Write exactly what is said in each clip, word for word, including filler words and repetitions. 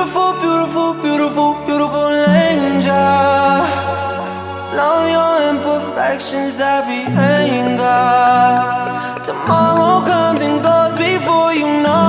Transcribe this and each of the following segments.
Beautiful, beautiful, beautiful, beautiful angel. Love your imperfections, every anger. Tomorrow comes and goes before you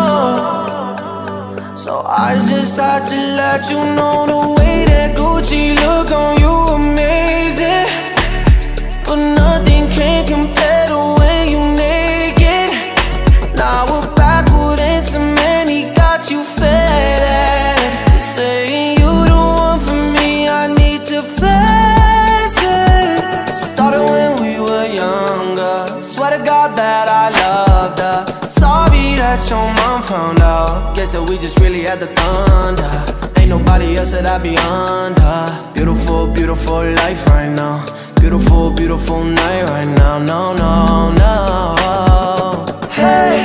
know. So I just had to let you know the way that Gucci look on you amazing. But nothing can compare to when you naked. Now we're backward into many, got you faded. You're saying you the one for me, I need to face it. Started when we were younger, swear to God that I loved her. Sorry that your mom found out, guess that we just really had the thunder. Ain't nobody else that I be under. Beautiful, beautiful life right now. Beautiful, beautiful night right now. No, no, no. Hey,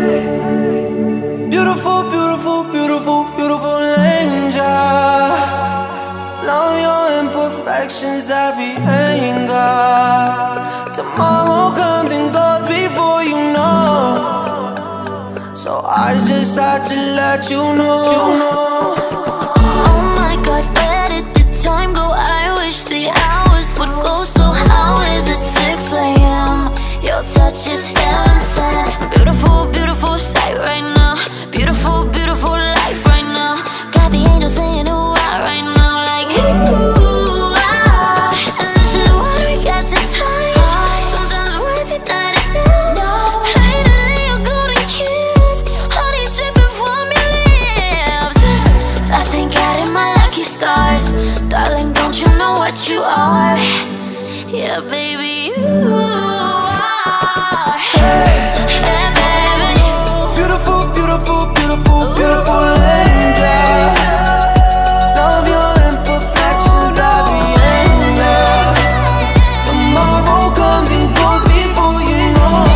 beautiful, beautiful, beautiful, beautiful angel. Love your imperfections, every anger. Tomorrow comes and goes before you know. So I just had to let you know. Oh my God, where did the time go? I wish the hours would go slow. How is it six A M? Your touch is heaven sent. Beautiful, beautiful sight right now. Beautiful, beautiful life right now. Got the angels saying ooh ah right now, like ooh ah. And this is why we got to touch. Sometimes the words are not enough. Finally a golden kiss, honey dripping from your lips. I thank God in my lucky stars, darling. Don't you know what you are? Yeah, baby, you are. Yeah, baby. Beautiful, beautiful, beautiful, beautiful angel. Love your imperfections, every anger. Tomorrow comes and goes before you know.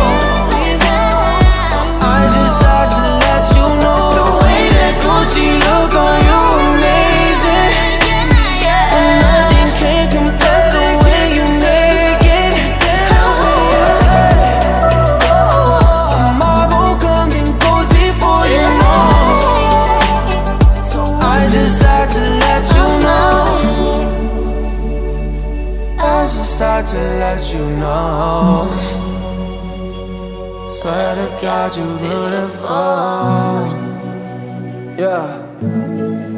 I just had to let you know the way that Gucci look on you amazing. And nothing can compare to when you naked. Tomorrow comes and goes before you know. So I just had to let you know. I just had to let you know. Swear to God, you beautiful. Yeah.